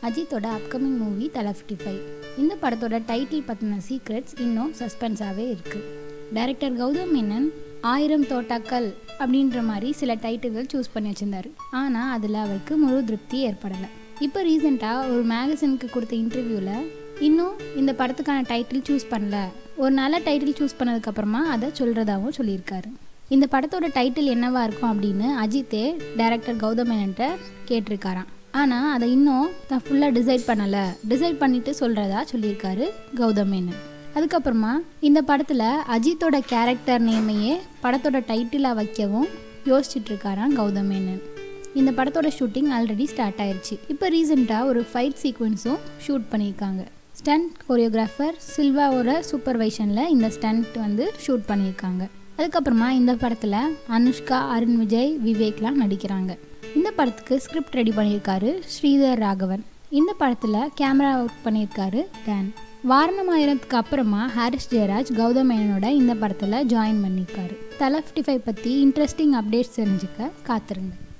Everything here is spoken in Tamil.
அஜித்தோட அப்கமிங் மூவி தலா 55. இந்த படத்தோட டைட்டில் பற்றின சீக்ரெட்ஸ் இன்னும் சஸ்பென்ஸாகவே இருக்குது. டைரக்டர் கௌதம் மேனன் 1000 தோட்டாக்கள் அப்படின்ற மாதிரி சில டைட்டில்கள் சூஸ் பண்ணி வச்சுருந்தார். ஆனால் அதில் அவருக்கு முழு திருப்தி ஏற்படலை. இப்போ ரீசெண்டாக ஒரு மேகசினுக்கு கொடுத்த இன்டர்வியூவில் இன்னும் இந்த படத்துக்கான டைட்டில் சூஸ் பண்ணல, ஒரு நல்ல டைட்டில் சூஸ் பண்ணதுக்கப்புறமா அதை சொல்கிறதாகவும் சொல்லியிருக்காரு. இந்த படத்தோட டைட்டில் என்னவா இருக்கும் அப்படின்னு அஜித்தே டைரக்டர் கௌதம் மேனன்ட்ட கேட்டிருக்காராம். ஆனால் அதை இன்னும் தான் ஃபுல்லாக டிசைட் பண்ணிவிட்டு சொல்கிறதா சொல்லியிருக்காரு கௌதம் மேனன். அதுக்கப்புறமா இந்த படத்தில் அஜித்தோட கேரக்டர் நேமையே படத்தோட டைட்டிலாக வைக்கவும் யோசிச்சுட்ருக்காராம் கௌதம் மேனன். இந்த படத்தோட ஷூட்டிங் ஆல்ரெடி ஸ்டார்ட் ஆயிடுச்சு. இப்போ ரீசெண்டாக ஒரு ஃபைட் சீக்வன்ஸும் ஷூட் பண்ணியிருக்காங்க. ஸ்டண்ட் கோரியோகிராஃபர் சில்வாவோட சூப்பர்வைஷனில் இந்த ஸ்டண்ட் ஷூட் பண்ணியிருக்காங்க. அதுக்கப்புறமா இந்த படத்தில் அனுஷ்கா, அருண் விஜய், விவேக்லாம் நடிக்கிறாங்க. இந்த படத்துக்கு ஸ்கிரிப்ட் ரெடி பண்ணியிருக்காரு ஸ்ரீதர் ராகவன். இந்த படத்தில் கேமரா ஒர்க் பண்ணியிருக்காரு டான். வாரணமாயிரத்துக்கு அப்புறமா ஹாரிஸ் ஜெயராஜ் கௌதம் மேனனோட இந்த படத்தில் ஜாயின் பண்ணியிருக்காரு. தலா 55 பற்றி இன்ட்ரெஸ்டிங் அப்டேட்ஸ் தெரிஞ்சுக்க காத்திருங்க.